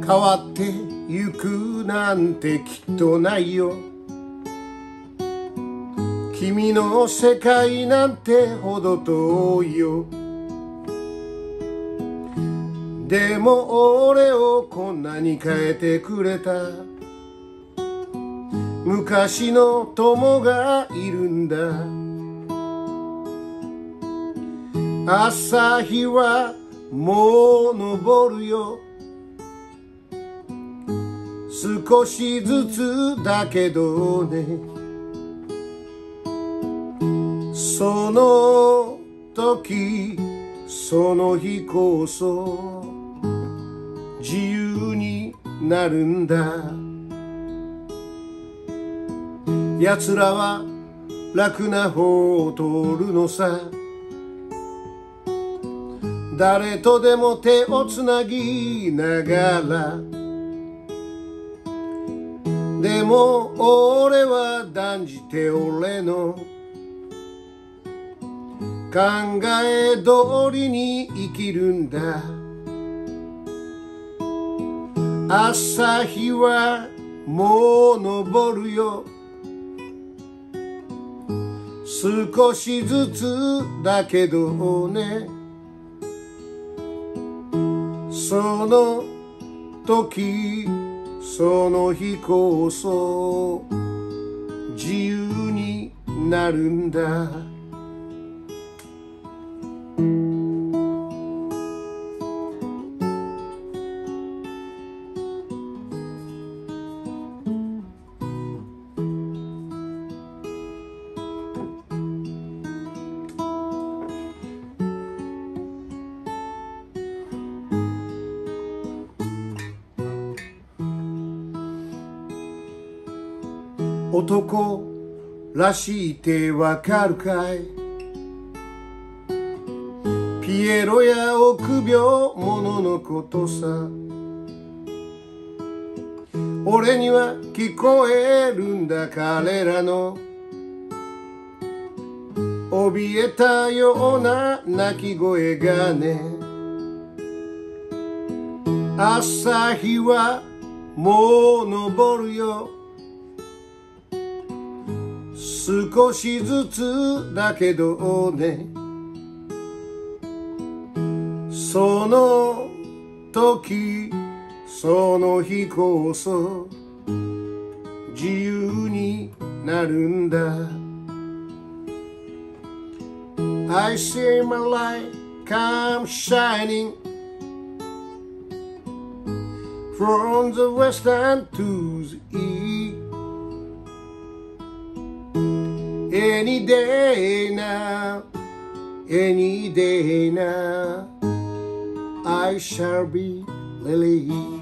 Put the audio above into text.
わってゆくなんてきっとないよ。君の世界なんてほど遠いよ。でも俺をこんなに変えてくれた昔の友がいるんだ。朝日はもう昇るよ。少しずつだけどね。その時その日こそ自由になるんだ。奴らは楽な方を通るのさ。誰とでも手をつなぎながら。でも俺は断じて俺の考え通りに生きるんだ。朝日はもう昇るよ。少しずつだけどね。その時その日こそ自由になるんだ。男らしいってわかるかい。ピエロや臆病者のことさ。俺には聞こえるんだ彼らの怯えたような鳴き声がね。朝日はもう昇るよ。少しずつだけどね。その時その日こそ自由になるんだ。 I see my light come shining from the west and to the east. Any day now, any day now, I shall be released.